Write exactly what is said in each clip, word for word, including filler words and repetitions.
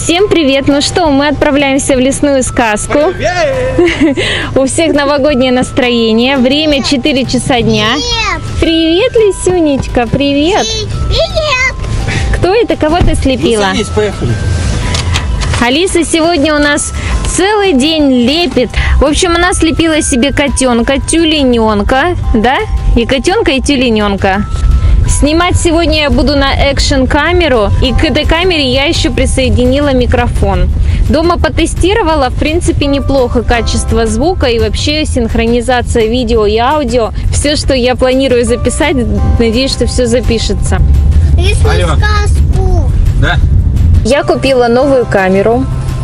Всем привет! Ну что, мы отправляемся в лесную сказку. У всех новогоднее настроение. Время четыре часа дня. Привет, Лисюнечка, привет! Привет! Кто это? Кого ты слепила? Ну, садись, поехали. Алиса сегодня у нас целый день лепит. В общем, она слепила себе котенка, тюлененка, да? И котенка, и тюлененка. Снимать сегодня я буду на экшн-камеру, и к этой камере я еще присоединила микрофон. Дома потестировала, в принципе, неплохо качество звука и вообще синхронизация видео и аудио. Все, что я планирую записать, надеюсь, что все запишется. Лесную сказку. Да? Я купила новую камеру.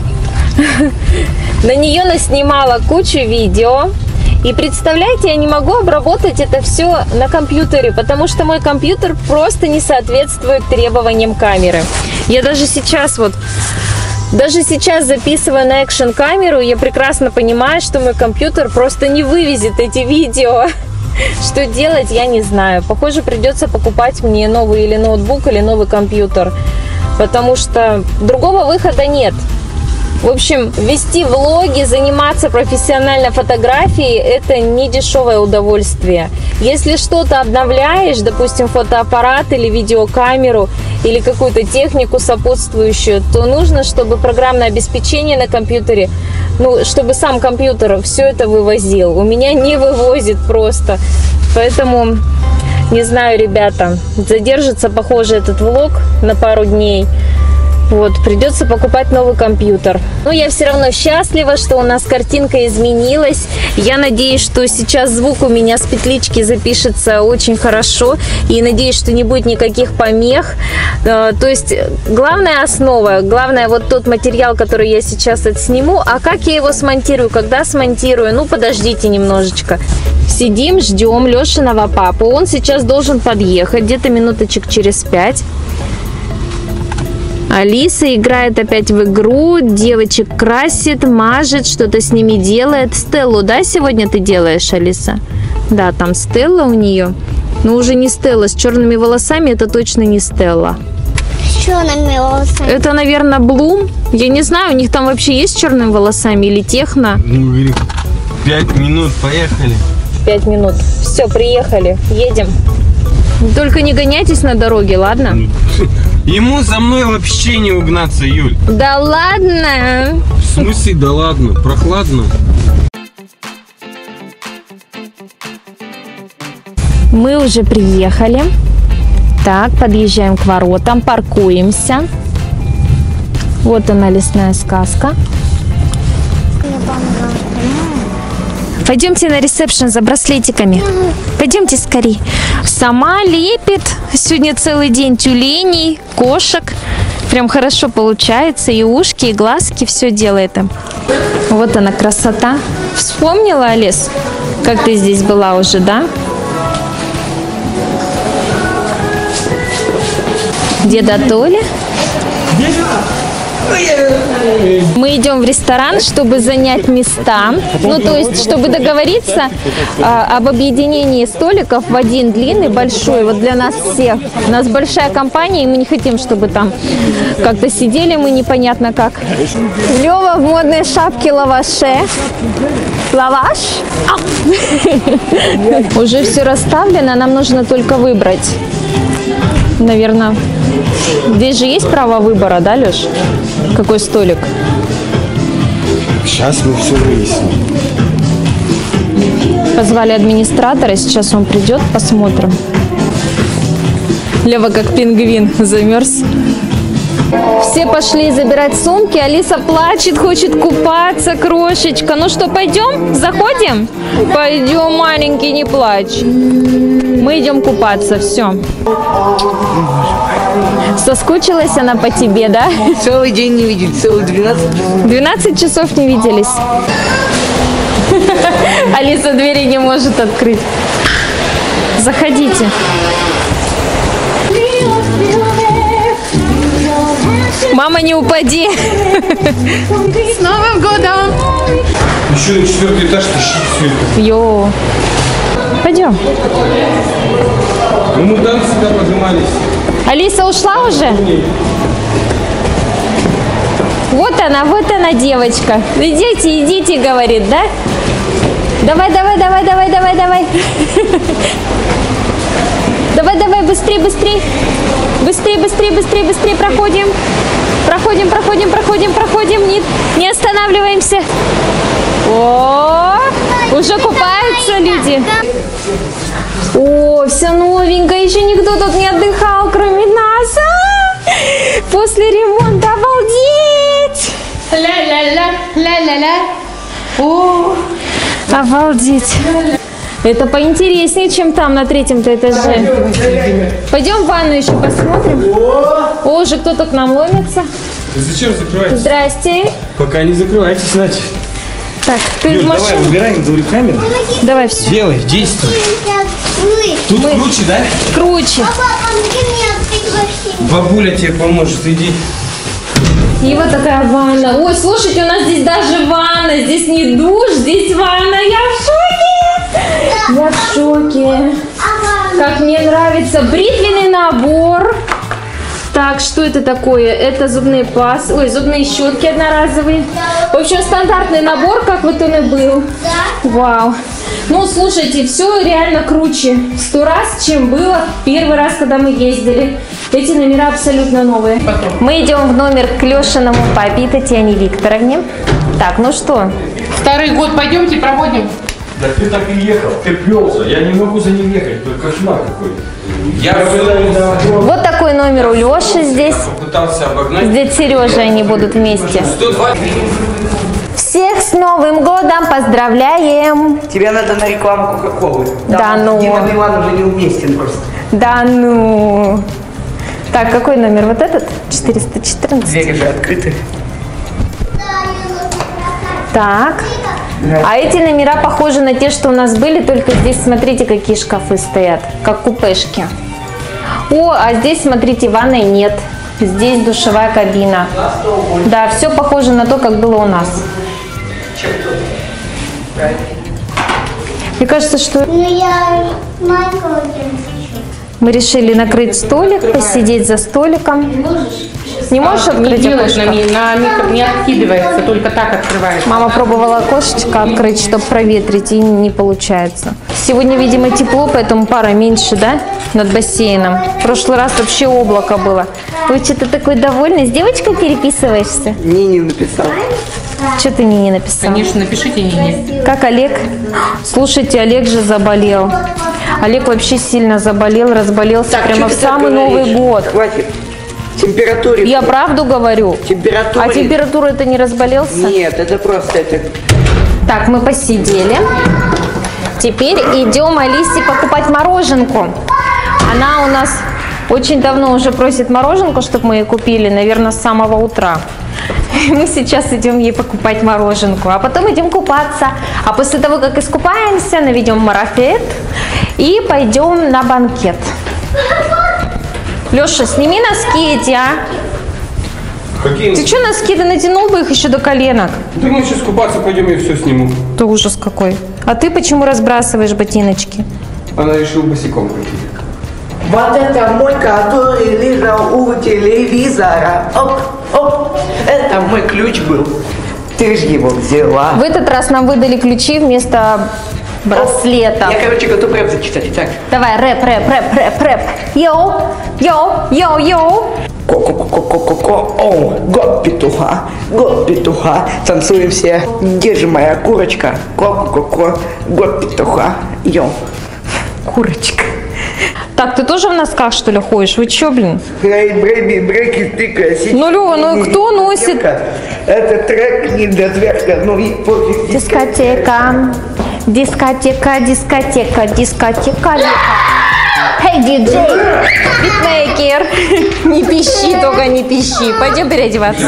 На нее наснимала кучу видео. И представляете, я не могу обработать это все на компьютере, потому что мой компьютер просто не соответствует требованиям камеры. Я даже сейчас вот, даже сейчас записывая на экшн-камеру, я прекрасно понимаю, что мой компьютер просто не вывезет эти видео. Что делать, я не знаю. Похоже, придется покупать мне новый или ноутбук, или новый компьютер, потому что другого выхода нет. В общем, вести влоги, заниматься профессионально фотографией – это не дешевое удовольствие. Если что-то обновляешь, допустим, фотоаппарат или видеокамеру, или какую-то технику сопутствующую, то нужно, чтобы программное обеспечение на компьютере, ну, чтобы сам компьютер все это вывозил. У меня не вывозит просто. Поэтому, не знаю, ребята, задержится, похоже, этот влог на пару дней. Вот, придется покупать новый компьютер. Но я все равно счастлива, что у нас картинка изменилась. Я надеюсь, что сейчас звук у меня с петлички запишется очень хорошо. И надеюсь, что не будет никаких помех. То есть, главная основа, главное вот тот материал, который я сейчас отсниму. А как я его смонтирую, когда смонтирую? Ну, подождите немножечко. Сидим, ждем Лешиного папу. Он сейчас должен подъехать где-то минуточек через пять. Алиса играет опять в игру, девочек красит, мажет, что-то с ними делает. Стеллу, да, сегодня ты делаешь, Алиса? Да, там Стелла у нее. Но уже не Стелла, с черными волосами это точно не Стелла. С черными волосами. Это, наверное, Блум. Я не знаю, у них там вообще есть с черными волосами или Техно? Ну, пять минут, поехали. Пять минут. Все, приехали, едем. Только не гоняйтесь на дороге, ладно? Ему за мной вообще не угнаться, Юль. Да ладно. В смысле, да ладно, прохладно. Мы уже приехали. Так, подъезжаем к воротам, паркуемся. Вот она, лесная сказка. Пойдемте на ресепшн за браслетиками. Пойдемте скорее. Сама лепит. Сегодня целый день тюленей, кошек. Прям хорошо получается. И ушки, и глазки. Все делает им. Вот она, красота. Вспомнила, Алис, как ты здесь была уже, да? Деда Толя? Мы идем в ресторан, чтобы занять места, ну то есть, чтобы договориться а, об объединении столиков в один длинный, большой, вот для нас всех. У нас большая компания, и мы не хотим, чтобы там как-то сидели мы непонятно как. Лёва в модной шапке лаваше. Лаваш? Уже все расставлено, нам нужно только выбрать. Наверное, здесь же есть право выбора, да, Леш? Какой столик? Сейчас мы все выясним. Позвали администратора, сейчас он придет, посмотрим. Лева как пингвин замерз. Все пошли забирать сумки. Алиса плачет, хочет купаться, крошечка. Ну что, пойдем? Заходим? Пойдем, маленький, не плачь. Мы идем купаться, все. Соскучилась она по тебе, да? Целый день не видели, целых двенадцать. двенадцать часов не виделись. Алиса двери не может открыть. Заходите. Мама, не упади. С Новым годом. Еще на четвертый этаж тащить все это. Йо. Пойдем. Ну, мы там всегда поднимались. Алиса ушла уже? она, вот она, девочка. Идите, идите, говорит, да? Давай, давай, давай, давай, давай, давай. Давай, давай, быстрее, быстрее. Быстрее, быстрее, быстрее, быстрее проходим. Проходим, проходим, проходим, проходим. Не, не останавливаемся. О, уже купаются люди. О, все новенькое. Еще никто тут не отдыхал, кроме нас. А-а-а! После ремонта, обалдеть. Ля-ля-ля, ля-ля-ля. О, обалдеть. Это поинтереснее, чем там на третьем-то этаже. Пойдем в ванну еще посмотрим. О, уже кто-то к нам ломится. Зачем закрываетесь? Здрасте. Пока не закрывайтесь, значит. Так, ты Юль, в давай, машину. выбираем камеру. Давай все. Делай, действуй. Тут Мы- круче, да? Круче. Папа, помоги мне открыть бассейн. Бабуля тебе поможет, иди. И вот такая ванна. Ой, слушайте, у нас здесь даже ванна. Здесь не душ, здесь ванна. Я в шоке. Я в шоке. Как мне нравится. Бритвенный набор. Так, что это такое? Это зубные пас, ой, зубные щетки одноразовые. В общем, стандартный набор, как вот он и был. Вау. Ну, слушайте, все реально круче в сто раз, чем было первый раз, когда мы ездили. Эти номера абсолютно новые. Мы идем в номер к Лешиному папе, Татьяне Викторовне. Так, ну что? старый год, пойдемте проводим. Да ты так и ехал, ты плелся, я не могу за ним ехать, только кошмар какой. Я Вот такой номер у Леши здесь. попытался обогнать. Здесь Сережа, они будут вместе. сто два. Всех с Новым годом поздравляем! Тебе надо на рекламу Кока-Колы. Да ну. Дима Билан уже не уместен просто. Да ну! Так, какой номер? Вот этот? четыреста четырнадцать. Двери же открыты. Так. А эти номера похожи на те, что у нас были, только здесь смотрите, какие шкафы стоят, как купешки. О, а здесь, смотрите, ванной нет. Здесь душевая кабина. Да, все похоже на то, как было у нас. Мне кажется, что Ну я маленького мы решили накрыть столик, посидеть за столиком. Не можешь Не открыть делаешь на, окошко? ми- на микро, не откидывается, только так открываешь. Мама пробовала окошечко открыть, чтобы проветрить, и не получается. Сегодня, видимо, тепло, поэтому пара меньше, да, над бассейном. В прошлый раз вообще облако было. Ой, что ты такой довольный? С девочкой переписываешься? Не, не написал. Что ты мне не написал? Конечно, напишите не. Как Олег? Слушайте, Олег же заболел. Олег вообще сильно заболел, разболелся Так, прямо в что ты так самый Новый говоришь? год. Хватит. Температуре. Я правду говорю. Температура. А температура это не разболелся? Нет, это просто это. Так, мы посидели. Теперь идем Алисе покупать мороженку. Она у нас очень давно уже просит мороженку, чтобы мы ей купили, наверное, с самого утра. Мы сейчас идем ей покупать мороженку, а потом идем купаться. А после того, как искупаемся, наведем марафет и пойдем на банкет. Леша, сними носки эти, а? Какие? Ты что носки? Ты натянул бы их еще до коленок. Да мы сейчас купаться пойдем, я все сниму. Это ужас какой. А ты почему разбрасываешь ботиночки? Она решила босиком прийти. Вот это мой, который лежал у телевизора. Оп, оп. Это мой ключ был. Ты же его взяла. В этот раз нам выдали ключи вместо браслета. Я, короче, готов рэп зачитать. Итак. Давай, рэп, рэп, рэп, рэп, рэп. Йоу, йоу, йоу, йоу. Ко-ко-ко-ко-ко-ко, оу, год петуха, год петуха, танцуем все, где же моя курочка, ко-ко-ко-ко, год петуха, йоу. Курочка. Так, ты тоже в носках, что ли, ходишь? Вы чё, блин? Эй, брэби, брэки, тыка, сиськи. Ну, Лёва, ну и кто носит? Это трек не для зверка, ну и пофиг. Дискотека, дискотека, дискотека, дискотека. Эй, диджей, битмейкер. Не пищи, только не пищи. Пойдем переодеваться.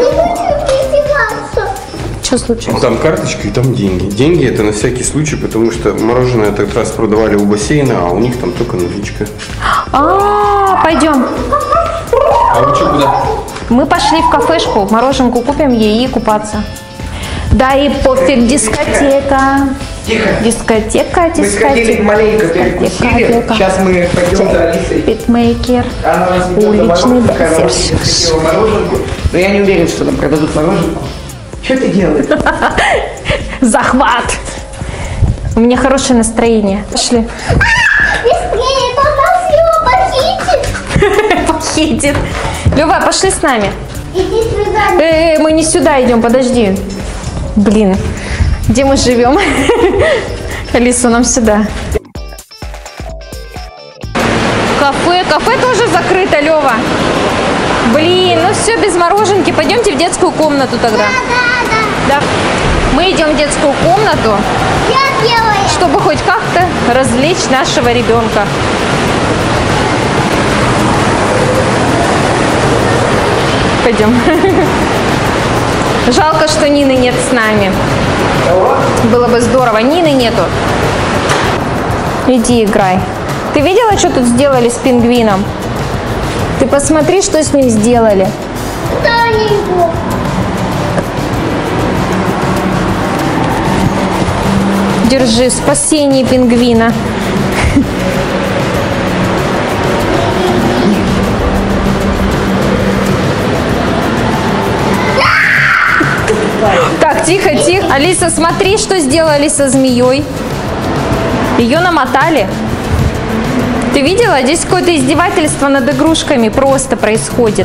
Что случилось? Там карточка и там деньги. Деньги это на всякий случай, потому что мороженое этот раз продавали у бассейна, а у них там только наличка. А, пойдем. А вы что, куда? Мы пошли в кафешку, мороженку купим ей и купаться. Да и пофиг, дискотека. Тихо. Дискотека, Мы сходили дискотека. маленько перекусили. Дискотека. Сейчас мы пойдем за Алисой. Питмейкер. Она нас ведет на Уличный мороженку, она бассейн. очень хотела мороженку. Но я не уверен, что нам продадут мороженку. Что ты делаешь? Захват. У меня хорошее настроение. Пошли. Быстрее, попался его похитит. Похитит. Лёва, пошли с нами. Иди сюда. Э, мы не сюда идем, подожди. Блин, где мы живем? Алису, нам сюда. Кафе, кафе тоже закрыто, Лёва. Блин, ну все, без мороженки. Пойдемте в детскую комнату тогда. Да, да. Да. Мы идем в детскую комнату, Я делаю. чтобы хоть как-то развлечь нашего ребенка. Пойдем. Жалко, что Нины нет с нами. Было бы здорово. Нины нету. Иди играй. Ты видела, что тут сделали с пингвином? Ты посмотри, что с ним сделали. Тоненько. Держи, спасение пингвина. Так, тихо, тихо. Алиса, смотри, что сделали со змеей. Ее намотали. Ты видела? Здесь какое-то издевательство над игрушками просто происходит.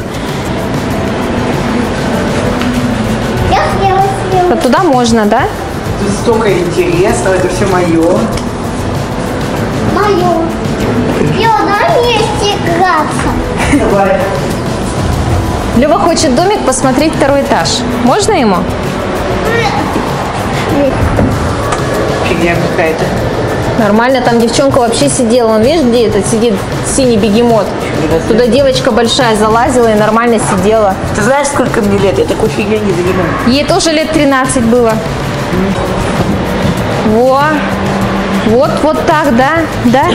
Я съела, съела. Вот туда можно, да? Тут столько интересного, это все мое. Мою. Лёва, дай вместе играться. Давай. Лёва хочет домик посмотреть второй этаж. Можно ему? Фигня какая-то. Нормально, там девчонка вообще сидела. Он, видишь, где этот сидит синий бегемот? Туда девочка большая залазила и нормально сидела. Ты знаешь, сколько мне лет? Я такой фигней не занимаюсь. Ей тоже лет тринадцать было. Во. Вот, вот так, да? Да?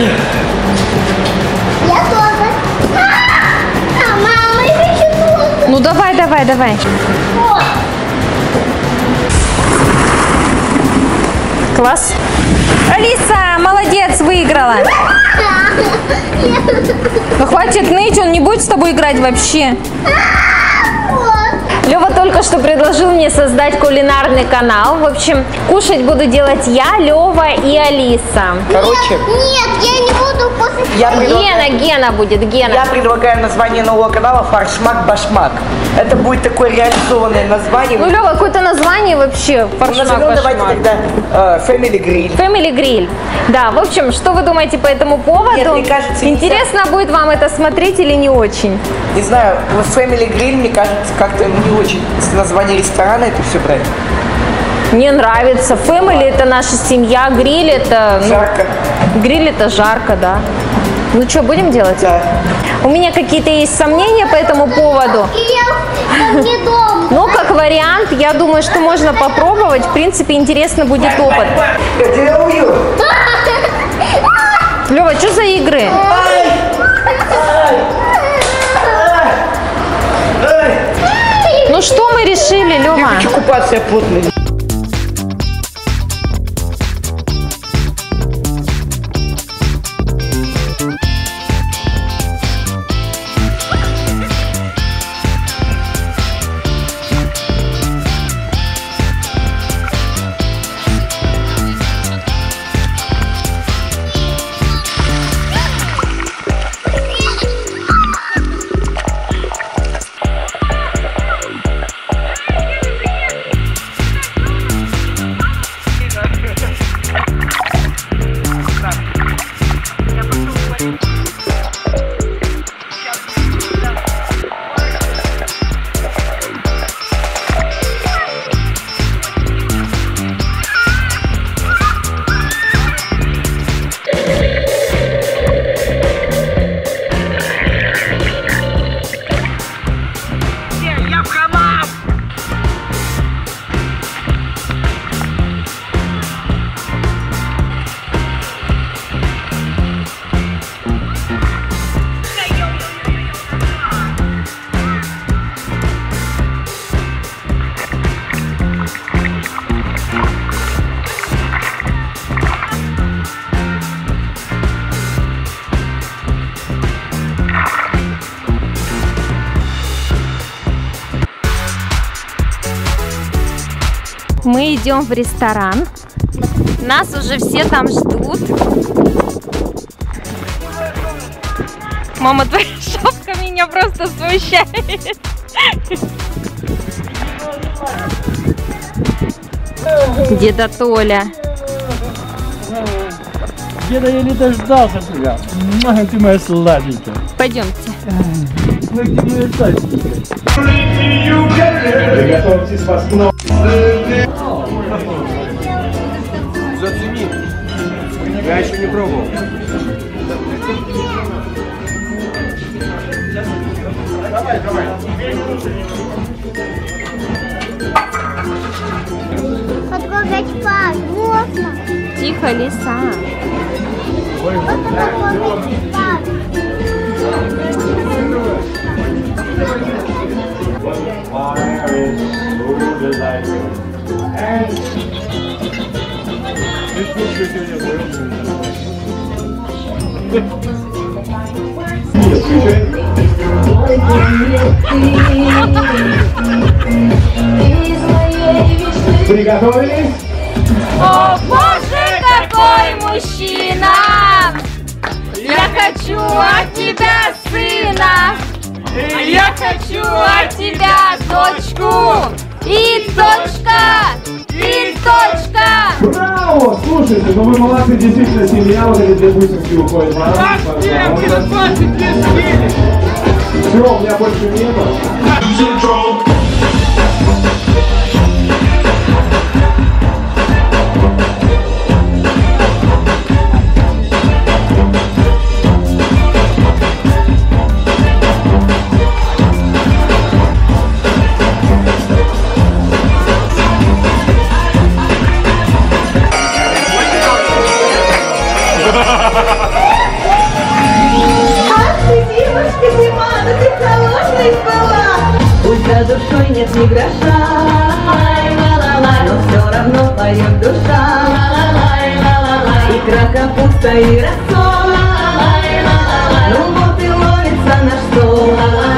Я тоже. А, мама, я хочу тоже. Ну давай, давай, давай. Вот. Класс. Алиса, молодец, выиграла. Ну хватит ныть, он не будет с тобой играть вообще. Лёва только что предложил мне создать кулинарный канал. В общем, кушать буду делать я, Лёва и Алиса. Короче, Нет, я не буду после... я предлагаю, Гена, Гена будет, Гена. я предлагаю название нового канала «Фаршмак-башмак». Это будет такое реализованное название. Ну, Лёва, какое-то название вообще. Назовем Фаршмак, давайте башмак. тогда э, Family Grill. Family Grill. Да, в общем, что вы думаете по этому поводу? Нет, мне кажется, нельзя. Интересно будет вам это смотреть или не очень? Не знаю, вот Family Grill, мне кажется, как-то не очень. Если название ресторана, это все брать. Мне нравится. Family это наша семья, гриль это... ну, Жарко. гриль это жарко, да. Ну что, будем делать? Да. У меня какие-то есть сомнения по этому поводу. И я там не дома. Но как вариант, я думаю, что можно попробовать. В принципе, интересно будет опыт. Это я убью. Лёва, что за игры? Ну что мы решили, Я Лёва? хочу купаться, я плотный. Мы идем в ресторан. Нас уже все там ждут. Мама, твоя шапка меня просто смущает. Деда Толя. Деда, я не дождался тебя. Ты моя сладенькая. Пойдемте. Ну, ты моя сладенькая. Приготовьтесь восьмого. Зацени. Я еще не пробовал. Давай, давай. Потрогать пар, можно. Тихо, лиса. Можно потрогать пар. Приготовились? О, боже, какой мужчина! Я хочу от тебя сына! Я хочу от тебя дочку! И точка! И точка! Браво! Слушайте, ну вы молодцы, действительно, семья, вот эти две бусинки уходят. Все, у меня больше нету. Пусть за душой нет ни гроша, но все равно поет душа. Икра, капуста и рассол, ну вот и ловится наш стол.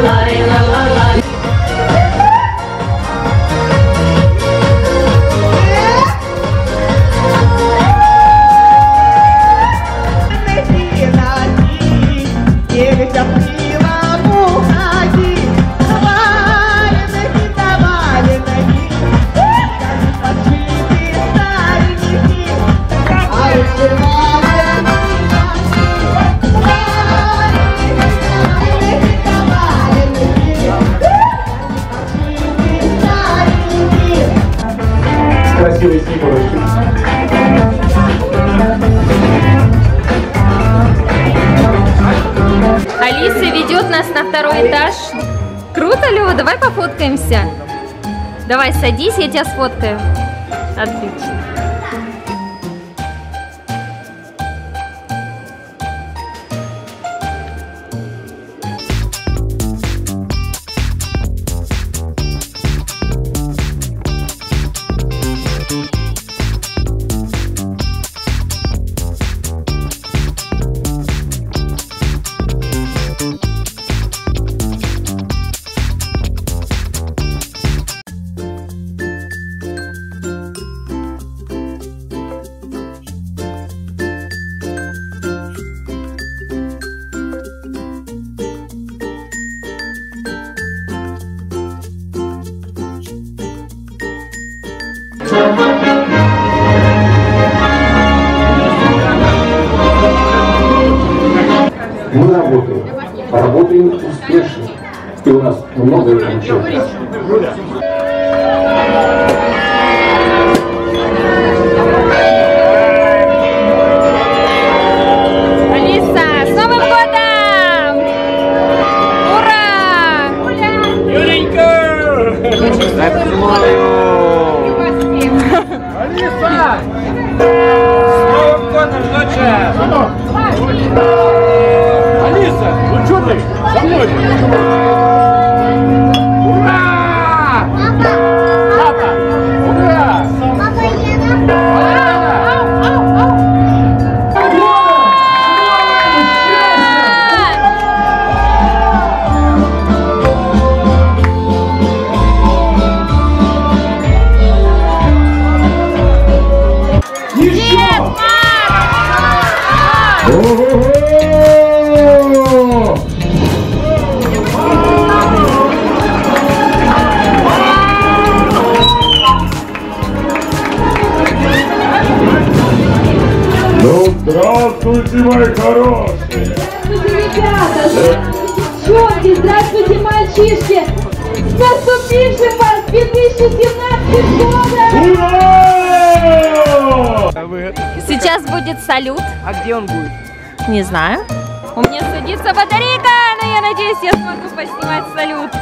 Красивый снегурочки. Алиса ведет нас на второй этаж. Круто, Лёва, давай пофоткаемся. Давай, садись, я тебя сфоткаю. Отлично. Мы работаем, работаем успешно, и у нас много получается. Алиса, с Новым годом! Ура! Юленька! Алиса! С Новым годом, доча! Алиса, ну что ты? Со мной! Ура! Папа! Ура! Папа, еда. мои хорошие! Здравствуйте, ребята! Девчонки, здравствуйте, мальчишки! С наступившим вас две тысячи семнадцатым годом! Ура! Сейчас будет салют. А где он будет? Не знаю. У меня садится батарейка, но я надеюсь, я смогу поснимать салют.